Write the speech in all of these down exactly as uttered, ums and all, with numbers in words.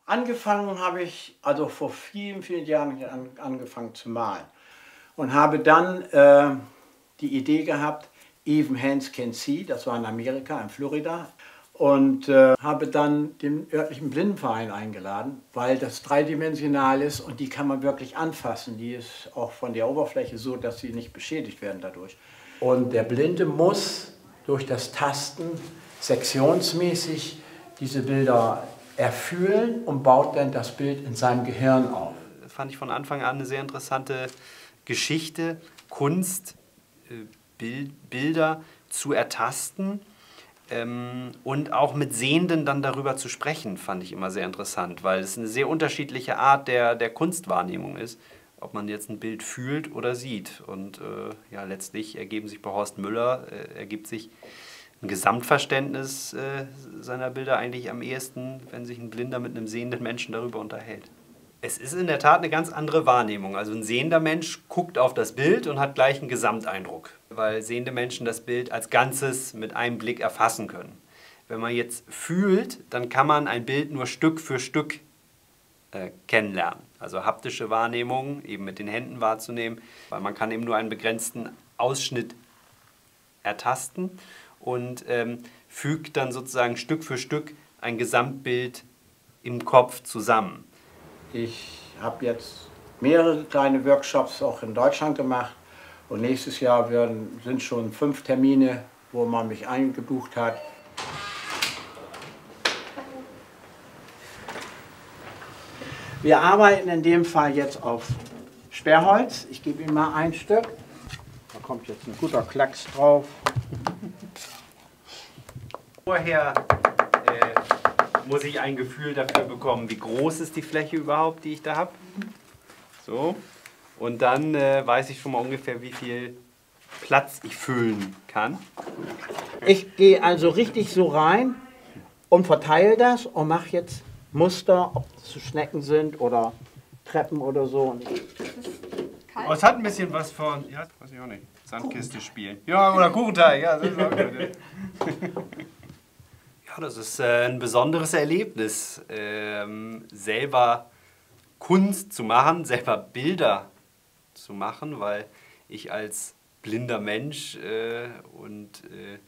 Angefangen habe ich also vor vielen, vielen Jahren an, angefangen zu malen und habe dann äh, die Idee gehabt, Even Hands Can See, das war in Amerika, in Florida, und äh, habe dann den örtlichen Blindenverein eingeladen, weil das dreidimensional ist und die kann man wirklich anfassen. Die ist auch von der Oberfläche so, dass sie nicht beschädigt werden dadurch. Und der Blinde muss durch das Tasten sektionsmäßig diese Bilder erfühlen und baut dann das Bild in seinem Gehirn auf. Das fand ich von Anfang an eine sehr interessante Geschichte, Kunst, Bild, Bilder zu ertasten ähm, und auch mit Sehenden dann darüber zu sprechen, fand ich immer sehr interessant, weil es eine sehr unterschiedliche Art der, der Kunstwahrnehmung ist, ob man jetzt ein Bild fühlt oder sieht. Und äh, ja, letztlich ergeben sich bei Horst Müller, äh, ergibt sich ein Gesamtverständnis äh, seiner Bilder eigentlich am ehesten, wenn sich ein Blinder mit einem sehenden Menschen darüber unterhält. Es ist in der Tat eine ganz andere Wahrnehmung. Also ein sehender Mensch guckt auf das Bild und hat gleich einen Gesamteindruck, weil sehende Menschen das Bild als Ganzes mit einem Blick erfassen können. Wenn man jetzt fühlt, dann kann man ein Bild nur Stück für Stück äh, kennenlernen. Also haptische Wahrnehmung, eben mit den Händen wahrzunehmen, weil man kann eben nur einen begrenzten Ausschnitt ertasten und ähm, fügt dann sozusagen Stück für Stück ein Gesamtbild im Kopf zusammen. Ich habe jetzt mehrere kleine Workshops auch in Deutschland gemacht und nächstes Jahr werden, sind schon fünf Termine, wo man mich eingebucht hat. Wir arbeiten in dem Fall jetzt auf Sperrholz. Ich gebe Ihnen mal ein Stück. Da kommt jetzt ein guter Klacks drauf. Vorher äh, muss ich ein Gefühl dafür bekommen, wie groß ist die Fläche überhaupt, die ich da habe. So. Und dann äh, weiß ich schon mal ungefähr, wie viel Platz ich füllen kann. Ich gehe also richtig so rein und verteile das und mache jetzt Muster, ob es Schnecken sind oder Treppen oder so. Oh, es hat ein bisschen was von, ja, weiß ich auch nicht, Sandkiste spielen. Ja, oder Kuchenteig, ja, das ist auch gut. Ja, das ist äh, ein besonderes Erlebnis, ähm, selber Kunst zu machen, selber Bilder zu machen, weil ich als blinder Mensch äh, und äh,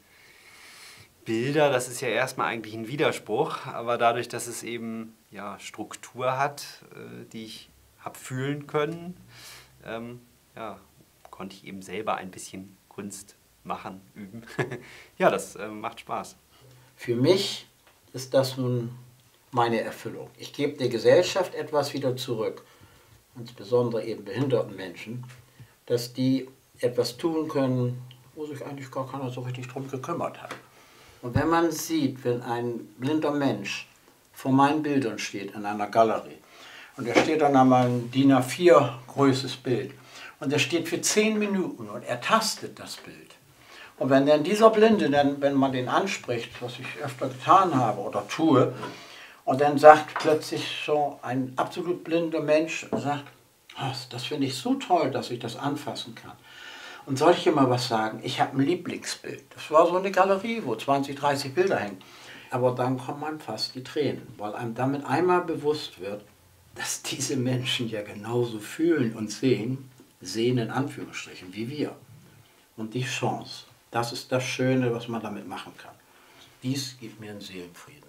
Bilder, das ist ja erstmal eigentlich ein Widerspruch, aber dadurch, dass es eben ja, Struktur hat, äh, die ich habe fühlen können, ähm, ja, konnte ich eben selber ein bisschen Kunst machen, üben. Ja, das äh, macht Spaß. Für mich ist das nun meine Erfüllung. Ich gebe der Gesellschaft etwas wieder zurück, insbesondere eben behinderten Menschen, dass die etwas tun können, wo sich eigentlich gar keiner so richtig drum gekümmert hat. Und wenn man sieht, wenn ein blinder Mensch vor meinen Bildern steht in einer Galerie und er steht dann einmal ein D I N A vier größtes Bild und er steht für zehn Minuten und er tastet das Bild. Und wenn dann dieser Blinde, dann, wenn man den anspricht, was ich öfter getan habe oder tue, und dann sagt plötzlich so ein absolut blinder Mensch, sagt, das finde ich so toll, dass ich das anfassen kann. Und soll ich immer was sagen? Ich habe ein Lieblingsbild. Das war so eine Galerie, wo zwanzig, dreißig Bilder hängen. Aber dann kommen einem fast die Tränen, weil einem damit einmal bewusst wird, dass diese Menschen ja genauso fühlen und sehen, sehen in Anführungsstrichen, wie wir. Und die Chance, das ist das Schöne, was man damit machen kann. Dies gibt mir einen Seelenfrieden.